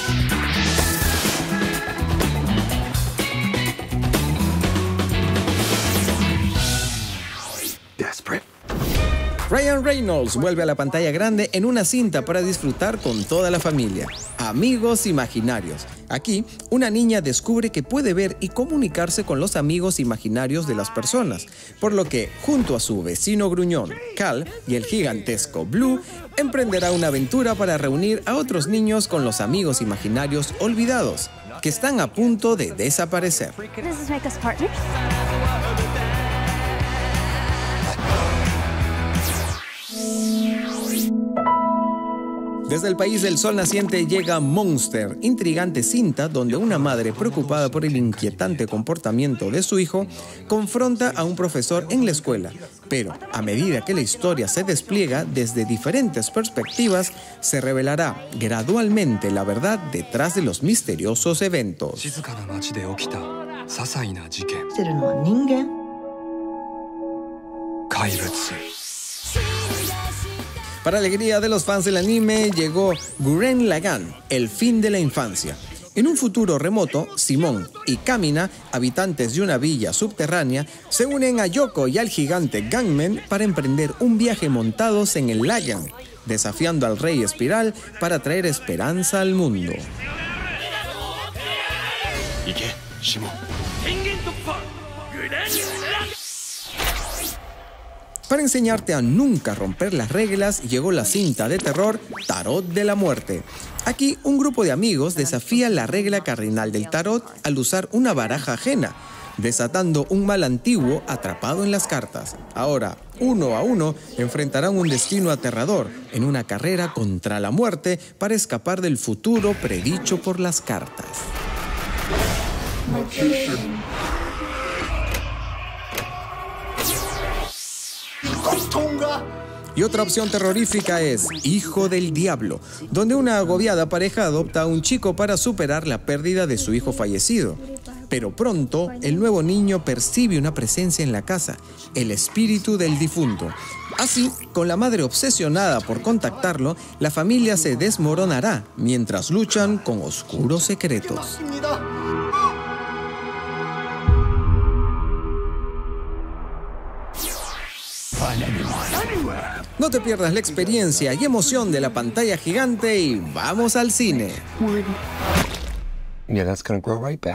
Ryan Reynolds vuelve a la pantalla grande en una cinta para disfrutar con toda la familia. Amigos imaginarios. Aquí, una niña descubre que puede ver y comunicarse con los amigos imaginarios de las personas, por lo que, junto a su vecino gruñón, Cal, y el gigantesco Blue, emprenderá una aventura para reunir a otros niños con los amigos imaginarios olvidados, que están a punto de desaparecer. Desde el país del sol naciente llega Monster, intrigante cinta donde una madre preocupada por el inquietante comportamiento de su hijo confronta a un profesor en la escuela. Pero a medida que la historia se despliega desde diferentes perspectivas, se revelará gradualmente la verdad detrás de los misteriosos eventos. Para alegría de los fans del anime, llegó Gurren Lagann, el fin de la infancia. En un futuro remoto, Simón y Kamina, habitantes de una villa subterránea, se unen a Yoko y al gigante Gangmen para emprender un viaje montados en el Lagann, desafiando al rey Espiral para traer esperanza al mundo. Para enseñarte a nunca romper las reglas, llegó la cinta de terror Tarot de la Muerte. Aquí, un grupo de amigos desafía la regla cardinal del tarot al usar una baraja ajena, desatando un mal antiguo atrapado en las cartas. Ahora, uno a uno, enfrentarán un destino aterrador en una carrera contra la muerte para escapar del futuro predicho por las cartas. Y otra opción terrorífica es Hijo del Diablo, donde una agobiada pareja adopta a un chico para superar la pérdida de su hijo fallecido. Pero pronto, el nuevo niño percibe una presencia en la casa, el espíritu del difunto. Así, con la madre obsesionada por contactarlo, la familia se desmoronará mientras luchan con oscuros secretos. No te pierdas la experiencia y emoción de la pantalla gigante y vamos al cine. Yeah, that's gonna grow right back.